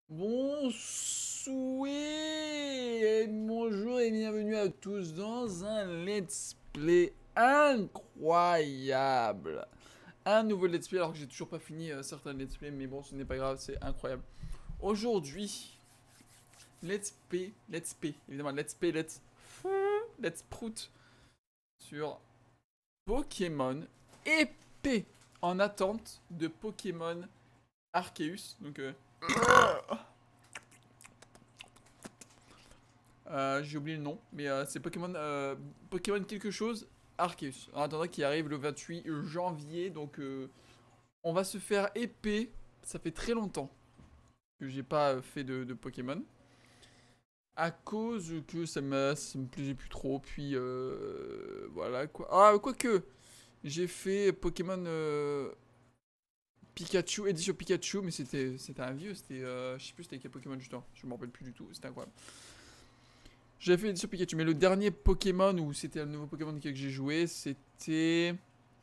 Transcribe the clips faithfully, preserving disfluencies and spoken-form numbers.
Bonsoir et bonjour et bienvenue à tous dans un let's play incroyable. Un nouveau let's play alors que j'ai toujours pas fini euh, certains let's play, mais bon ce n'est pas grave, c'est incroyable. Aujourd'hui, let's play, let's play, évidemment let's play, let's let's prout sur Pokémon épée en attente de Pokémon Arceus, donc euh, Euh, j'ai oublié le nom, mais euh, c'est Pokémon, euh, Pokémon quelque chose Arceus. En attendant qu'il arrive le vingt-huit janvier, donc euh, on va se faire épée. Ça fait très longtemps que j'ai pas fait de, de Pokémon. À cause que ça me, ça me plaisait plus trop, puis euh, voilà quoi. Ah, quoique, j'ai fait Pokémon euh, Pikachu, édition Pikachu, mais c'était un vieux, c'était, euh, je sais plus c'était quel Pokémon justement, je me rappelle plus du tout, c'était incroyable. J'avais fait l'édition Pikachu, mais le dernier Pokémon où c'était le nouveau Pokémon que j'ai joué, c'était...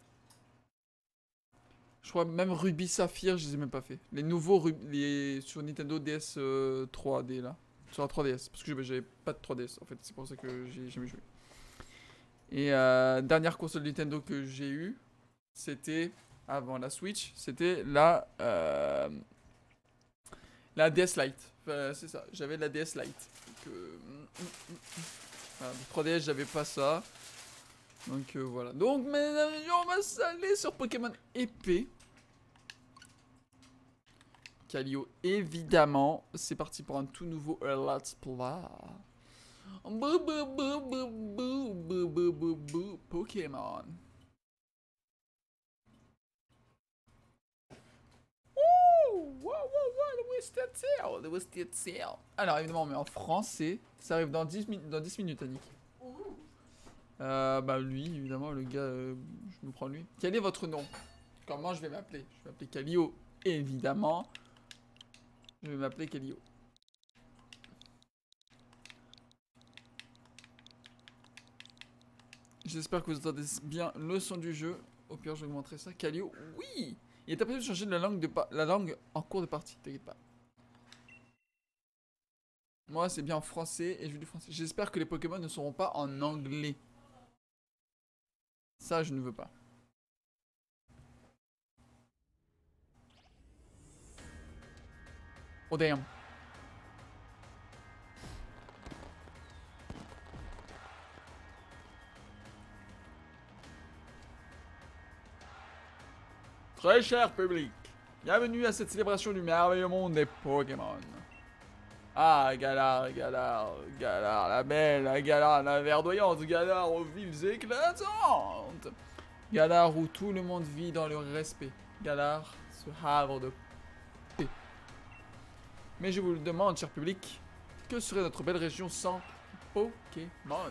Je crois même Ruby Saphir, je les ai même pas fait. Les nouveaux Ruby, les... sur Nintendo D S euh, trois D là. Sur la trois D S, parce que j'avais pas de trois D S en fait, c'est pour ça que j'ai jamais joué. Et euh, dernière console Nintendo que j'ai eue, c'était, avant la Switch, c'était la... Euh, la D S Lite. Enfin, c'est ça, j'avais la D S Lite. Donc, euh, voilà, trois D S, j'avais pas ça. Donc euh, voilà. Donc, mesdames et messieurs, on va s'aller sur Pokémon épée. Calio, évidemment. C'est parti pour un tout nouveau Let's Play. Bou, bou, bou, bou, bou, bou, bou, bou, bou, Pokémon. Alors évidemment on met en français. Ça arrive dans dix, min dans dix minutes, Annick. Euh, bah lui, évidemment, le gars, euh, je me prends lui. Quel est votre nom? Comment je vais m'appeler? Je vais m'appeler Calio, évidemment. Je vais m'appeler Calio. J'espère que vous entendez bien le son du jeu. Au pire, je vais vous montrer ça. Calio, oui! Il est impossible de changer de la langue, de la langue en cours de partie, t'inquiète pas. Moi, c'est bien en français et je joue du français. J'espère que les Pokémon ne seront pas en anglais. Ça, je ne veux pas. Oh damn. Très cher public, bienvenue à cette célébration du merveilleux monde des Pokémon. Ah, Galar, Galar, Galar, la belle, la Galar, la verdoyante, Galar aux villes éclatantes. Galar où tout le monde vit dans le respect. Galar, ce havre de paix. Mais je vous le demande, cher public, que serait notre belle région sans Pokémon?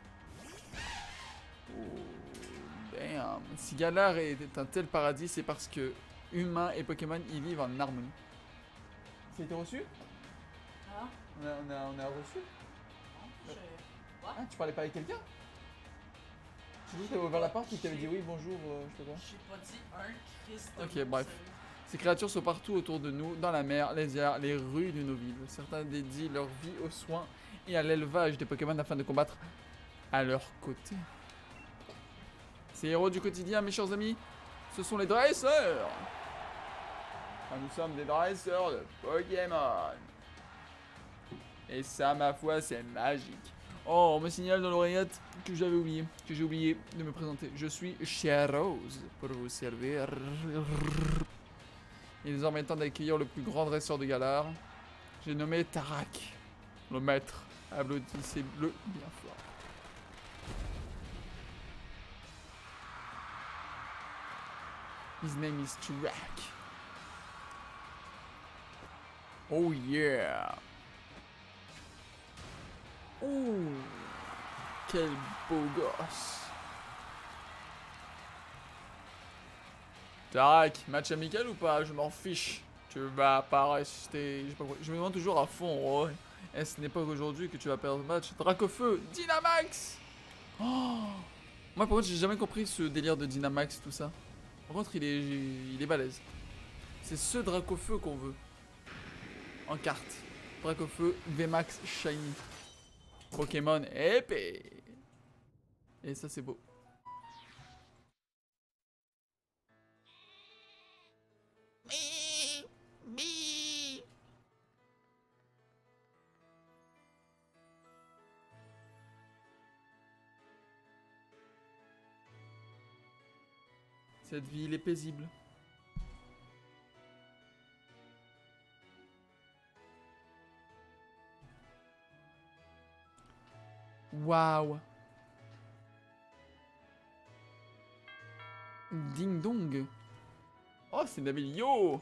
Oh, damn. Si Galar est un tel paradis, c'est parce que humains et Pokémon y vivent en harmonie. Ça a été reçu? Ah. On a, on a, on a reçu? Non, je... What? Ah, tu parlais pas avec quelqu'un? J'ai juste ouvert la porte et t'avais dit oui, bonjour, euh, je sais pas quoi. J'ai pas dit un Christ de Ok, mot, bref. sérieux. Ces créatures sont partout autour de nous, dans la mer, les airs, les rues de nos villes. Certains dédient leur vie aux soins et à l'élevage des Pokémon afin de combattre à leur côté. Ces héros du quotidien, mes chers amis, ce sont les dresseurs. Enfin, nous sommes des dresseurs de Pokémon. Et ça, ma foi, c'est magique. Oh, on me signale dans l'oreillette que j'avais oublié, que j'ai oublié de me présenter. Je suis Rose pour vous servir. Il est désormais temps d'accueillir le plus grand dresseur de Galar. J'ai nommé Tarak, le maître. Applaudissez-le bien fort. His name is Tarak. Oh yeah. Ouh, quel beau gosse. Tarak, match amical ou pas? Je m'en fiche. Tu vas pas rester... Je, pas... je me demande toujours à fond, oh, est-ce ce n'est pas qu'aujourd'hui que tu vas perdre le match? Dracofeu, Dynamax. Oh, moi par contre j'ai jamais compris ce délire de Dynamax, tout ça. Par contre il est, il est balèze. C'est ce Dracofeu qu'on veut. en carte. Dracofeu, V max, Shiny. Pokémon épée. Et ça c'est beau. Cette ville est paisible. Waouh. Ding dong. Oh, c'est Nabil. Yo.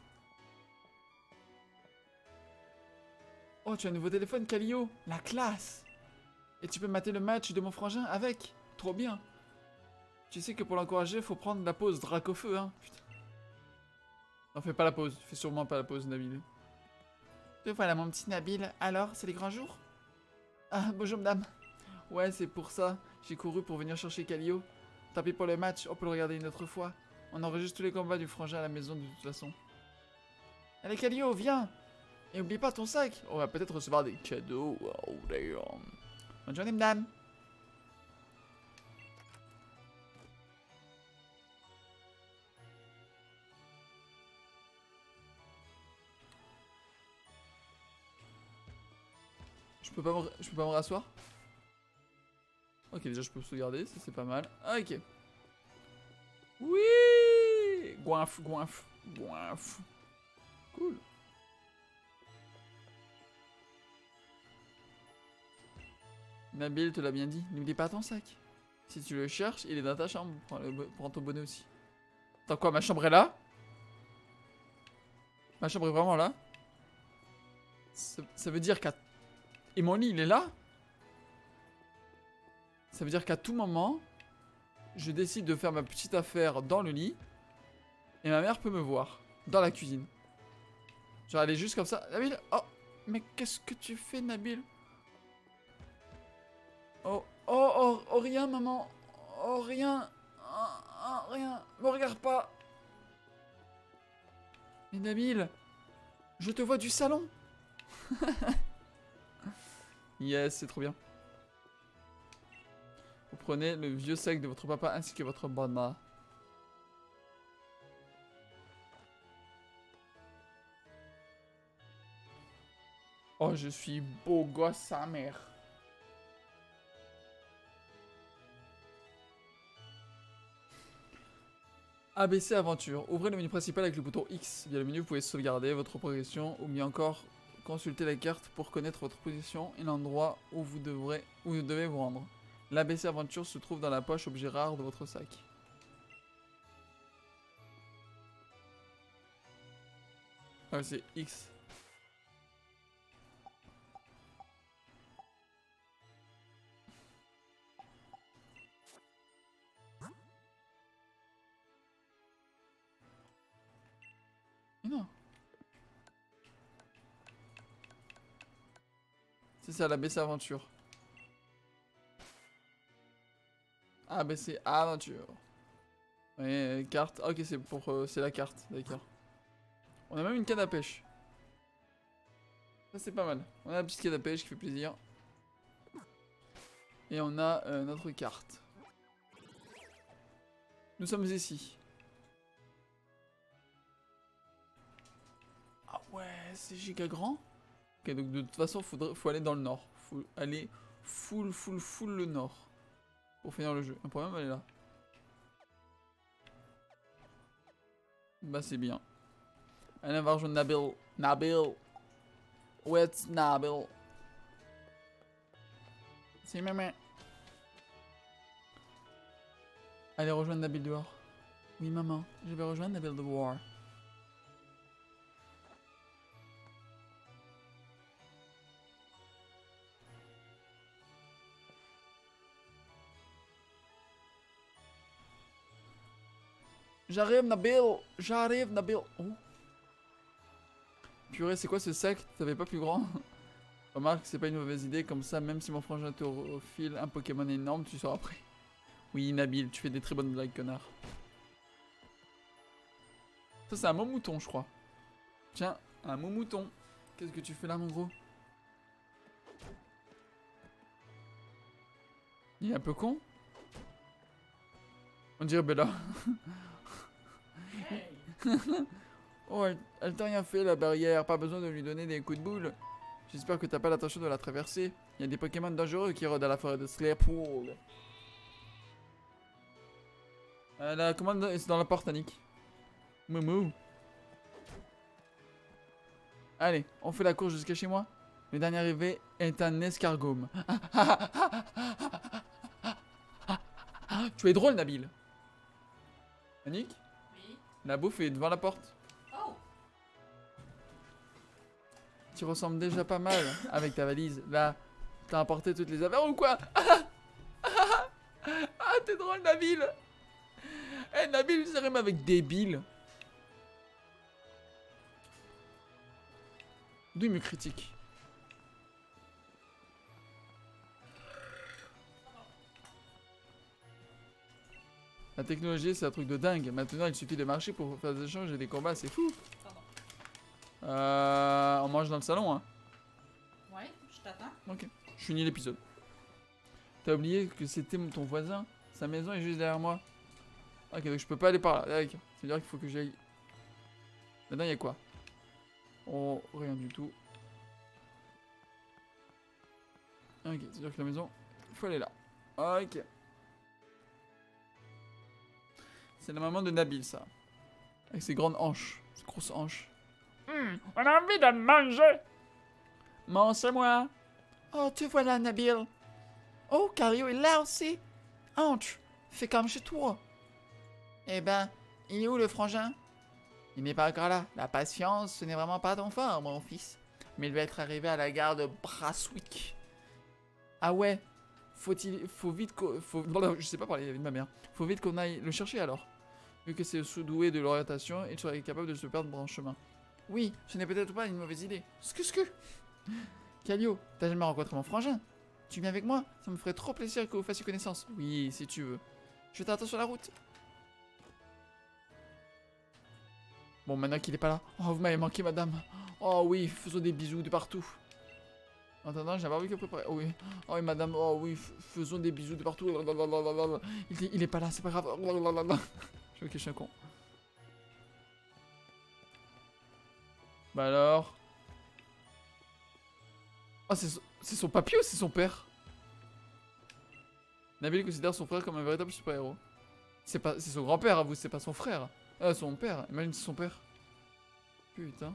Oh, tu as un nouveau téléphone, Calio. La classe. Et tu peux mater le match de mon frangin avec. Trop bien. Tu sais que pour l'encourager, faut prendre la pause Dracofeu, hein. Putain. Non, fais pas la pause. Fais sûrement pas la pause, Nabil. Te voilà, mon petit Nabil. Alors, c'est les grands jours? Ah, bonjour, madame. Ouais, c'est pour ça. J'ai couru pour venir chercher Calio. Tant pis pour le match, on peut le regarder une autre fois. On enregistre tous les combats du frangin à la maison de toute façon. Allez, Calio, viens. Et oublie pas ton sac. On va peut-être recevoir des cadeaux. Oh, damn. Bonne journée, madame. Je peux pas me, je peux pas me rasseoir? Ok, déjà je peux sauvegarder, ça c'est pas mal. Ah, ok. Oui. Goinf, goinf, goinf. Cool. Nabil te l'a bien dit, n'oublie pas ton sac. Si tu le cherches, il est dans ta chambre. Prends, le, prends ton bonnet aussi. Attends quoi, ma chambre est là? Ma chambre est vraiment là? Ça, ça veut dire qu'à... Et mon lit, il est là? Ça veut dire qu'à tout moment, je décide de faire ma petite affaire dans le lit. Et ma mère peut me voir. Dans la cuisine. Genre, elle est juste comme ça. Nabil, oh, mais qu'est-ce que tu fais, Nabil? Oh, oh, oh, oh, rien, maman. Oh, rien. Oh, oh, rien. Me regarde pas. Mais Nabil, je te vois du salon. Yes, c'est trop bien. Vous prenez le vieux sac de votre papa ainsi que votre bonne. Oh, je suis beau gosse, sa mère. A B C Aventure. Ouvrez le menu principal avec le bouton X. Via le menu, vous pouvez sauvegarder votre progression ou mieux encore consulter la carte pour connaître votre position et l'endroit où vous devrez, où vous devez vous rendre. L'A B C Aventure se trouve dans la poche objet rare de votre sac. Ah, c'est X. Mais non. C'est ça, l'A B C Aventure. A B C Aventure. Ouais, carte. Ah, ok, c'est pour, euh, c'est la carte, d'accord. On a même une canne à pêche. Ça, c'est pas mal. On a la petite canne à pêche qui fait plaisir. Et on a euh, notre carte. Nous sommes ici. Ah ouais, c'est giga grand. Ok, donc de toute façon, faudrait, faut aller dans le nord. Faut aller full, full, full le nord. Pour finir le jeu. Un problème, elle est là. Bah, c'est bien. Allez, on va rejoindre Nabil. Nabil. Où est Nabil? C'est maman. Allez, rejoindre Nabil dehors. Oui, maman. Je vais rejoindre Nabil dehors. J'arrive, Nabil. J'arrive, Nabil. Oh. Purée, c'est quoi ce sac? T'avais pas plus grand? Remarque, c'est pas une mauvaise idée. Comme ça, même si mon frangin te refile un Pokémon énorme, tu seras prêt. Oui, Nabil, tu fais des très bonnes blagues, connard. Ça, c'est un mot mouton, je crois. Tiens, un mot mouton. Qu'est-ce que tu fais là, mon gros? Il est un peu con. On dirait Bella. Hey! Oh, elle, elle t'a rien fait, la barrière. Pas besoin de lui donner des coups de boule. J'espère que t'as pas l'intention de la traverser. Il y a des Pokémon dangereux qui rôdent à la forêt de Slaypool. Euh, la commande, c'est dans la porte, Annick. Moumou. Allez, on fait la course jusqu'à chez moi. Le dernier arrivé est un escargome. Tu es drôle, Nabil. Annick, Oui? la bouffe est devant la porte. Oh! Tu ressembles déjà pas mal avec ta valise. Là, t'as emporté toutes les affaires ou quoi? Ah, t'es drôle, Nabil. Eh, Nabil, ça rime avec débile. D'où il me critique? La technologie, c'est un truc de dingue. Maintenant, il suffit de marcher pour faire des échanges et des combats, c'est fou. Pardon. Euh, on mange dans le salon, hein. Ouais, je t'attends. Ok, je finis l'épisode. T'as oublié que c'était ton voisin? Sa maison est juste derrière moi. Ok, donc je peux pas aller par là. D'accord. C'est-à-dire qu'il faut que j'aille. Là-dedans, il y a quoi? Oh, rien du tout. Ok, c'est-à-dire que la maison, il faut aller là. Ok. C'est la maman de Nabil, ça. Avec ses grandes hanches. Ses grosses hanches. Hum, on a envie de manger. Maman, c'est moi. Oh, te voilà, Nabil. Oh, Cario est là aussi. Entre. Fais comme chez toi. Eh ben, il est où le frangin? Il n'est pas encore là. La patience, ce n'est vraiment pas ton fort, mon fils. Mais il va être arrivé à la gare de Brasswick. Ah ouais. Faut-il, faut vite qu'on, faut, je sais pas parler de ma mère. Faut vite qu'on aille le chercher alors. Vu que c'est sous-doué de l'orientation, il serait capable de se perdre dans le chemin. Oui, ce n'est peut-être pas une mauvaise idée. Scu scu. Calio, t'as jamais rencontré mon frangin? Tu viens avec moi? Ça me ferait trop plaisir que vous fassiez connaissance. Oui, si tu veux. Je t'attends sur la route. Bon, maintenant qu'il est pas là. Oh, vous m'avez manqué, madame. Oh oui, faisons des bisous de partout. En attendant, j'ai un barbecue préparé. Oh oui. Oh oui, madame. Oh oui, faisons des bisous de partout. Il est, il est pas là, c'est pas grave. Je ok, je suis un con. Bah alors. Oh, c'est son papy ou c'est son père? Nabil considère son frère comme un véritable super-héros. C'est pas, c'est son grand-père, vous, c'est pas son frère. Ah, son père. Imagine c'est son père. Putain.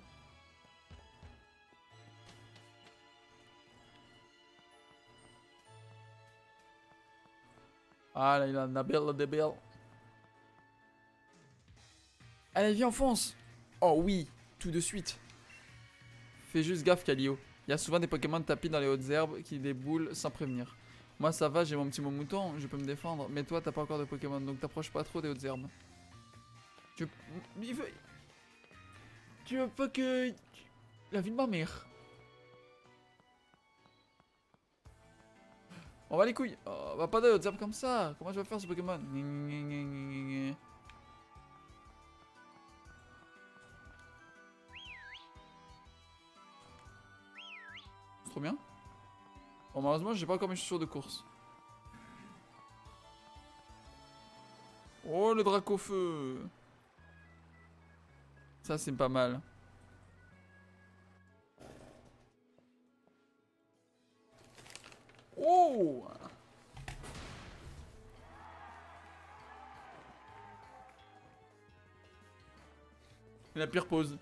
Ah là, il a Nabil le débile. Allez, viens, on fonce. Oh oui, tout de suite. Fais juste gaffe, Calio. Il y a souvent des Pokémon de tapis dans les hautes herbes qui déboulent sans prévenir. Moi, ça va, j'ai mon petit mouton, je peux me défendre. Mais toi, t'as pas encore de Pokémon, donc t'approches pas trop des hautes herbes. Tu veux... Il veut... Tu veux pas que... La vie de ma mère. On va les couilles. Oh, on va pas de hautes herbes comme ça. Comment je vais faire ce Pokémon? C'est trop bien. Bon, malheureusement, j'ai pas encore mes chaussures de course. Oh, le Dracofeu. Ça, c'est pas mal. Oh! La pire pause.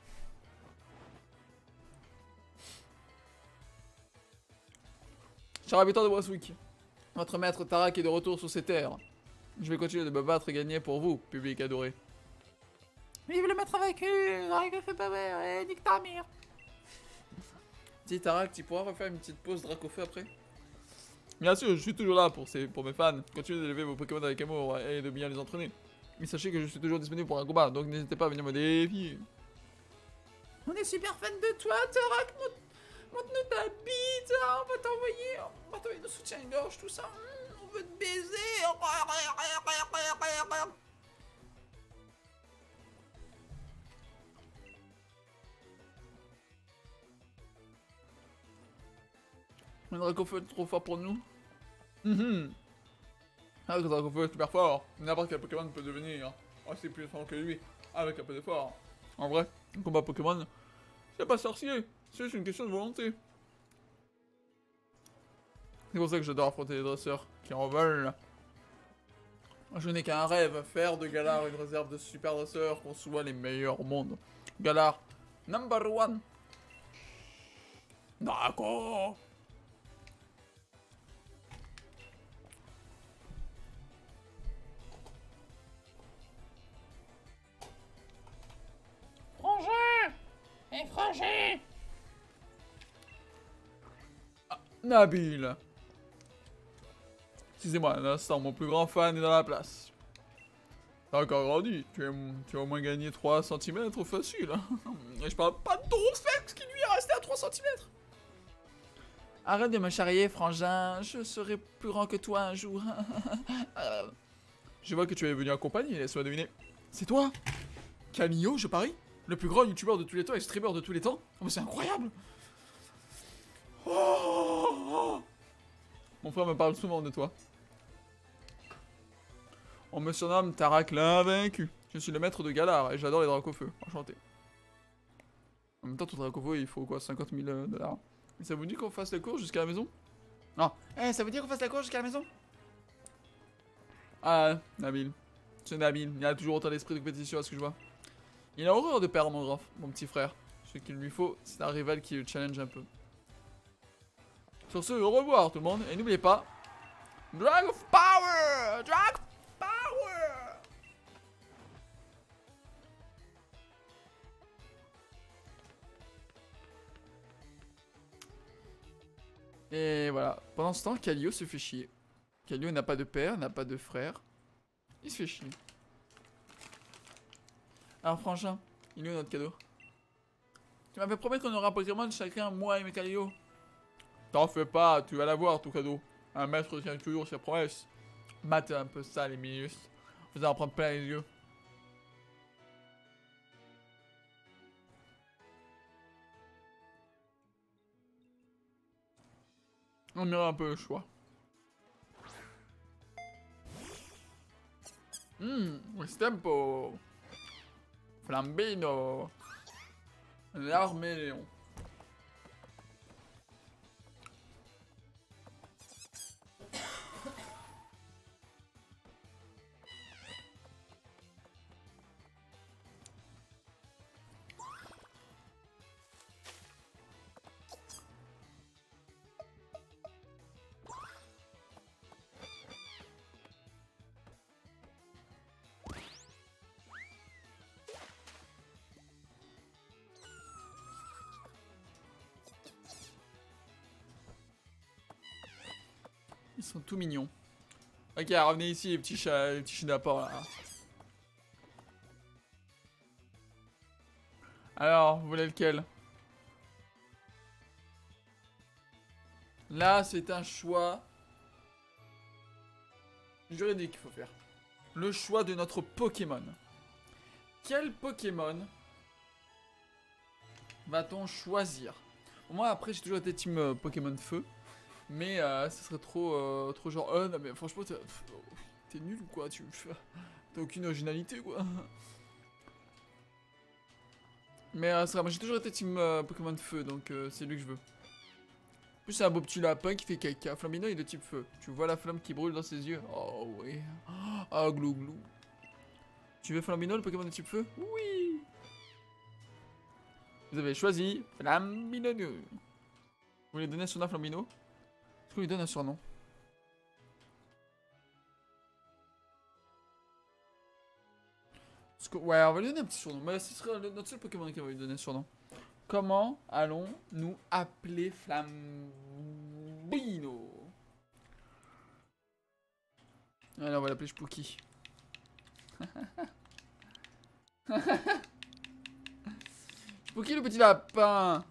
Cher habitant de Brasswick, votre maître Tarak est de retour sur ses terres. Je vais continuer de me battre et gagner pour vous, public adoré. Vive le maître vaincu. Arrête de faire pas ouais, nique ta mère. Dis Tarak, tu pourras refaire une petite pause Dracofeu après? Bien sûr, je suis toujours là pour, ces, pour mes fans. Continuez d'élever vos Pokémon avec amour et de bien les entraîner. Mais sachez que je suis toujours disponible pour un combat, donc n'hésitez pas à venir me défier. On est super fan de toi, Tarak. Montre-nous ta bite. On va t'envoyer. On va t'envoyer nos soutiens-gorge, tout ça. On veut te baiser. Le Dracofeu est trop fort pour nous. Mm-hmm. Ah, le Dracofeu est super fort. N'importe quel Pokémon peut devenir aussi plus fort que lui, avec un peu d'effort. En vrai, le combat Pokémon, c'est pas sorcier, c'est juste une question de volonté. C'est pour ça que j'adore affronter les dresseurs qui en veulent. Je n'ai qu'un rêve, faire de Galar une réserve de super dresseurs, qu'on soit les meilleurs au monde. Galar, number one. D'accord. Frangin! Et Frangin! Ah, Nabil. Excusez-moi, un instant, mon plus grand fan est dans la place. T'as encore grandi, tu, es, tu as au moins gagné trois centimètres facile. Hein. Et je parle pas de ton sexe qui lui est resté à trois centimètres. Arrête de me charrier, frangin, je serai plus grand que toi un jour. Je vois que tu es venu en compagnie, laisse-moi deviner. C'est toi Camillo, je parie? Le plus grand youtubeur de tous les temps et streamer de tous les temps? Oh mais c'est incroyable. Oh, mon frère me parle souvent de toi. On me surnomme Tarak l'invaincu. Je suis le maître de Galar et j'adore les Dracofeu. Enchanté. En même temps, ton Dracofeu, il faut quoi, cinquante mille dollars. Et ça vous dit qu'on fasse la course jusqu'à la maison? Non. Eh, hey, ça vous dit qu'on fasse la course jusqu'à la maison? Ah, Nabil. C'est Nabil. Il a toujours autant d'esprit de compétition à ce que je vois. Il a horreur de perdre mon grand, mon petit frère. Ce qu'il lui faut, c'est un rival qui le challenge un peu. Sur ce, au revoir tout le monde. Et n'oubliez pas... Drag of Power! Drag Power! Et voilà. Pendant ce temps, Kallio se fait chier. Kallio n'a pas de père, n'a pas de frère. Il se fait chier. Alors frangin, il est où notre cadeau? Tu m'avais promis qu'on aura un Pokémon chacun, moi et mes Kallio. T'en fais pas, tu vas l'avoir ton cadeau. Un maître tient toujours ses promesses. Mate un peu ça les minus. Vous allez en prendre plein les yeux. On ira un peu le choix. Hum, Wistempo. Flambino. L'arméléon. Ils sont tout mignons. Ok, revenez ici les petits chats, les petits chiens d'apport là. Alors, vous voulez lequel? Là, c'est un choix juridique qu'il faut faire. Le choix de notre Pokémon. Quel Pokémon va-t-on choisir? Bon, moi, après, j'ai toujours été team euh, Pokémon Feu. Mais euh, ça serait trop, euh, trop genre, oh non mais franchement t'es t'es nul ou quoi, tu t'as aucune originalité quoi. Mais euh, c'est vrai, moi j'ai toujours été team euh, Pokémon Feu, donc euh, c'est lui que je veux. En plus c'est un beau petit lapin qui fait caca. Flambino il est de type feu, tu vois la flamme qui brûle dans ses yeux. Oh oui. Ah oh, glou glou. Tu veux Flambino le Pokémon de type feu? Oui. Vous avez choisi Flambino. Vous voulez donner son nom à Flambino? Est-ce qu'on lui donne un surnom? Que... Ouais, on va lui donner un petit surnom. Mais ce serait notre seul Pokémon qui va lui donner un surnom. Comment allons-nous appeler Flambino? Allez, on va l'appeler Spooky. Spooky le petit lapin.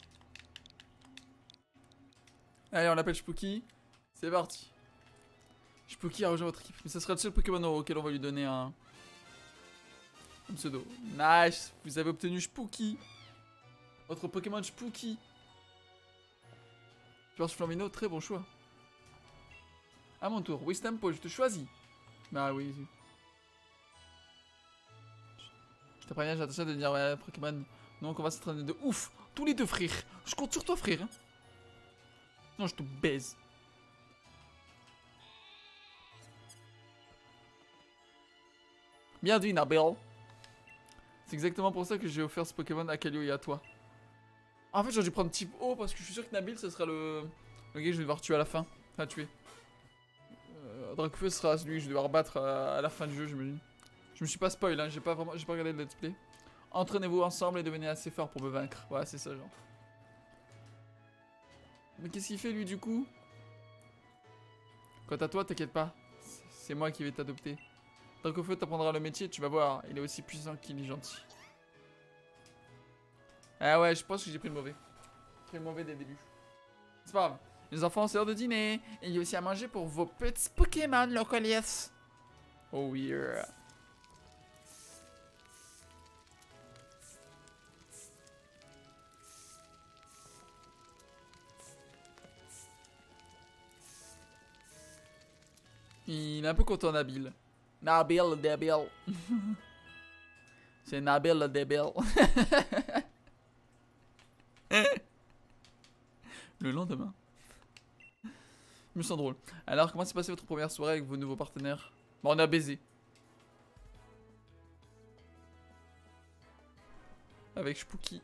Allez, on l'appelle Spooky. C'est parti. Spooky a rejoint votre équipe. Mais ça sera le seul Pokémon auquel on va lui donner un... un pseudo. Nice. Vous avez obtenu Spooky. Votre Pokémon Spooky. Super Flamino, très bon choix. À mon tour, Wistempo, je te choisis. Bah oui. Je te préviens, j'ai l'intention de dire ouais, Pokémon. Donc on va s'entraîner de ouf. Tous les deux, frère. Je compte sur toi, frère. Non, je te baise. Bien dit, Nabil. C'est exactement pour ça que j'ai offert ce Pokémon à Calio et à toi. En fait, j'aurais dû prendre type O parce que je suis sûr que Nabil, ce sera le, le gars que je vais devoir tuer à la fin. Enfin, tuer. Euh, Dracofeu sera celui que je vais devoir battre à, à la fin du jeu, j'imagine. Je me suis pas spoil, hein, j'ai pas vraiment, j'ai pas regardé le let's play. Entraînez-vous ensemble et devenez assez fort pour me vaincre. Ouais, c'est ça, genre. Mais qu'est-ce qu'il fait, lui, du coup? Quant à toi, t'inquiète pas. C'est moi qui vais t'adopter. Dracofeu t'apprendra le métier, tu vas voir. Il est aussi puissant qu'il est gentil. Ah ouais, je pense que j'ai pris le mauvais. J'ai pris le mauvais dès le début. C'est pas grave. Les enfants, c'est l'heure de dîner. Et il y a aussi à manger pour vos petits Pokémon localiers. Oh yeah. Il est un peu content, Nabil. Nabil le débile. C'est Nabil le débile. Le lendemain. Je me sens drôle. Alors, comment s'est passée votre première soirée avec vos nouveaux partenaires? Bon, on a baisé. Avec Spooky.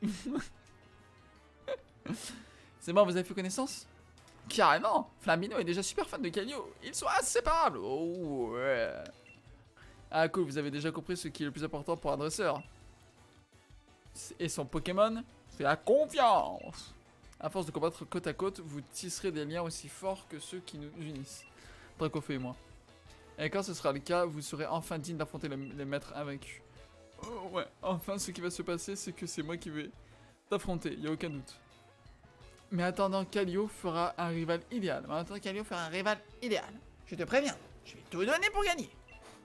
C'est bon, vous avez fait connaissance? Carrément. Flamino est déjà super fan de Calio. Ils sont inséparables. Oh ouais. Ah cool, vous avez déjà compris ce qui est le plus important pour un dresseur. Et son Pokémon, c'est la confiance. À force de combattre côte à côte, vous tisserez des liens aussi forts que ceux qui nous unissent. Dracofeu et moi. Et quand ce sera le cas, vous serez enfin digne d'affronter les, les maîtres invaincus. Oh, ouais, enfin ce qui va se passer, c'est que c'est moi qui vais t'affronter, y a aucun doute. Mais attendant, Calio fera un rival idéal. Mais attendant, Calio fera un rival idéal. Je te préviens, je vais tout donner pour gagner.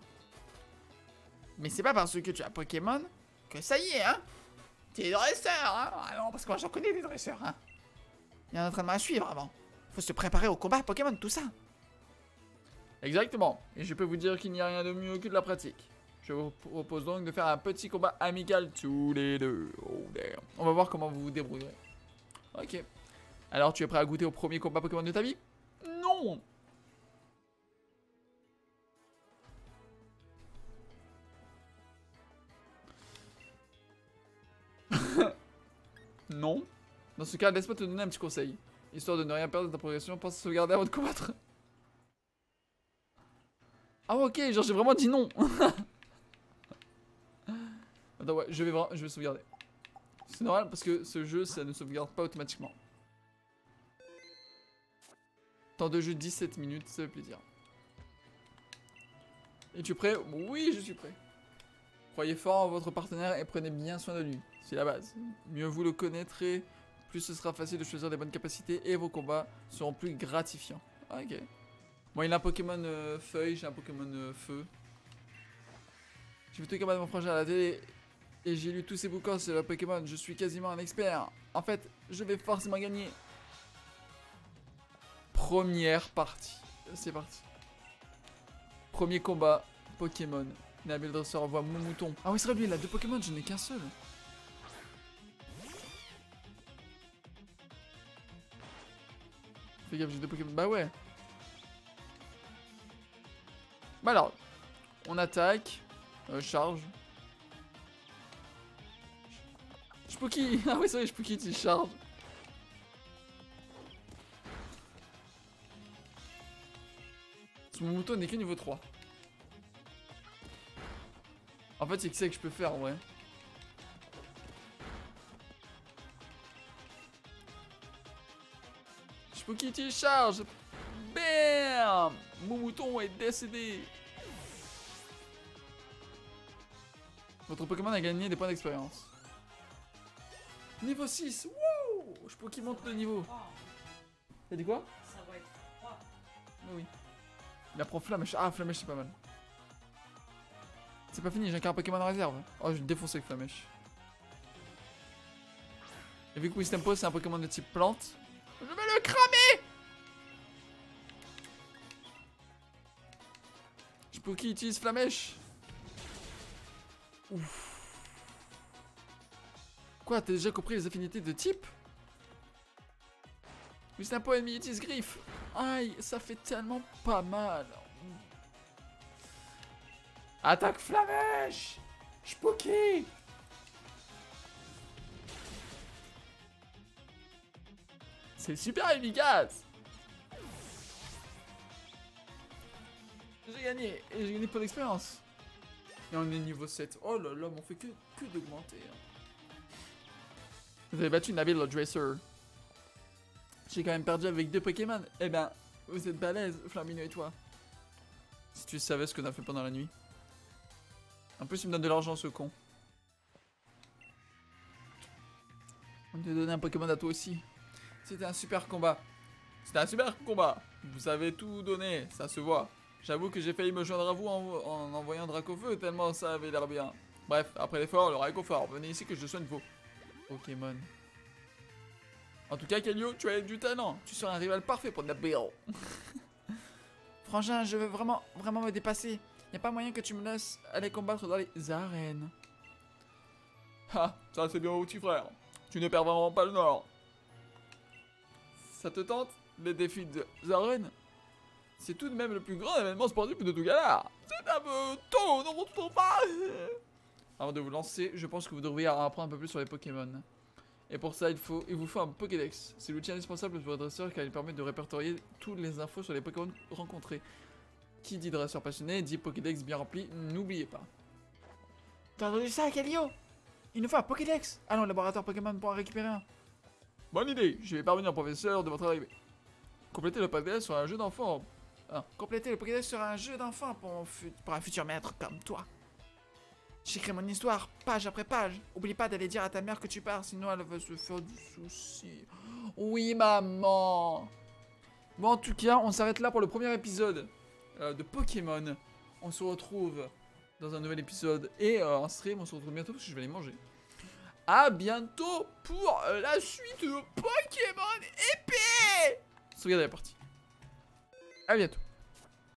Mais c'est pas parce que tu as Pokémon que ça y est, hein. T'es dresseur, hein. Ah non, parce que moi j'en connais des dresseurs, hein. Il y a un entraînement à suivre avant. Faut se préparer au combat Pokémon, tout ça. Exactement. Et je peux vous dire qu'il n'y a rien de mieux que de la pratique. Je vous propose donc de faire un petit combat amical tous les deux. Oh damn. On va voir comment vous vous débrouillerez. Ok. Alors, tu es prêt à goûter au premier combat Pokémon de ta vie? Non. Non. Dans ce cas, laisse-moi te donner un petit conseil. Histoire de ne rien perdre de ta progression, pense à sauvegarder avant de combattre. Ah ok, genre j'ai vraiment dit non. Attends, ouais, je vais, je vais sauvegarder. C'est normal parce que ce jeu, ça ne sauvegarde pas automatiquement. Temps de jeu dix-sept minutes, ça fait plaisir. Es-tu prêt? Oui, je suis prêt. Croyez fort en votre partenaire et prenez bien soin de lui. C'est la base. Mieux vous le connaîtrez, plus ce sera facile de choisir des bonnes capacités et vos combats seront plus gratifiants. Ah, ok. Bon, il a un Pokémon euh, feuille, j'ai un Pokémon euh, feu. J'ai vu tous les combats de mon frangin à la télé et j'ai lu tous ses bouquins sur le Pokémon. Je suis quasiment un expert. En fait, je vais forcément gagner. Première partie. C'est parti. Premier combat Pokémon. Nabil Dresseur envoie mon mouton. Ah oui, c'est vrai, lui, il a deux Pokémon, je n'ai qu'un seul. Fais gaffe, j'ai deux Pokémon. Bah ouais. Bah alors, on attaque. Euh, charge. Spooky. Ah oui, c'est vrai, Spooky, tu charges. Mon mouton n'est que niveau trois. En fait, c'est que c'est que je peux faire en vrai. Spooky, tu charge. Bam. Mon mouton est décédé. Votre Pokémon a gagné des points d'expérience. Niveau six. Wouh. Spooky monte de niveau. T'as dit quoi? Ça va être froid. Oui. Il apprend Flamèche. Ah, Flamèche, c'est pas mal. C'est pas fini, j'ai encore un Pokémon en réserve. Oh, je vais le défoncer avec Flamèche. Et vu que Wistempo, c'est un Pokémon de type plante, je vais le me cramer. Spooky utilise Flamèche. Ouf. Quoi, t'as déjà compris les affinités de type? Oui, c'est un peu ennemi utilise griffe. Aïe, ça fait tellement pas mal. Attaque Flamèche. Spooky. C'est super efficace. J'ai gagné, et j'ai gagné pour l'expérience. Et on est niveau sept. Oh là là, mais on fait que, que d'augmenter. Hein. Vous avez battu Nabil le Dresser. J'ai quand même perdu avec deux Pokémon. Eh ben, vous êtes balèze, Flamino et toi. Si tu savais ce qu'on a fait pendant la nuit. En plus, il me donne de l'argent, ce con. On te donné un Pokémon à toi aussi. C'était un super combat. C'était un super combat. Vous avez tout donné, ça se voit. J'avoue que j'ai failli me joindre à vous en, en envoyant Dracofeu tellement ça avait l'air bien. Bref, après l'effort, le réconfort. Venez ici que je soigne vos Pokémon. En tout cas, Kelio, tu as du talent. Tu seras un rival parfait pour Nabil. Frangin, je veux vraiment, vraiment me dépasser. Y a pas moyen que tu me laisses aller combattre dans les arènes. Ah, ça c'est bien mon petit frère. Tu ne perds vraiment pas le nord. Ça te tente, les défis de arènes? C'est tout de même le plus grand événement sportif de tout Galar. C'est un peu tôt, non, on ne pas. Avant de vous lancer, je pense que vous devriez apprendre un peu plus sur les Pokémon. Et pour ça, il, faut, il vous faut un Pokédex. C'est l'outil indispensable pour les dresseurs car il permet de répertorier toutes les infos sur les Pokémon rencontrés. Qui dit dresseur passionné, dit Pokédex bien rempli, n'oubliez pas. T'as entendu ça, Kelio? Il nous faut un Pokédex. Allons au laboratoire Pokémon pour en récupérer un. Bonne idée, je vais parvenir professeur de votre arrivée. Complétez le Pokédex sur un jeu d'enfant. Ah. Compléter le Pokédex sur un jeu d'enfant pour, pour un futur maître comme toi. J'écris mon histoire, page après page. Oublie pas d'aller dire à ta mère que tu pars, sinon elle va se faire du souci. Oui, maman. Bon, en tout cas, on s'arrête là pour le premier épisode euh, de Pokémon. On se retrouve dans un nouvel épisode et euh, en stream. On se retrouve bientôt parce que je vais les manger. À bientôt pour euh, la suite de Pokémon épée. Sauvegarde la partie. À bientôt.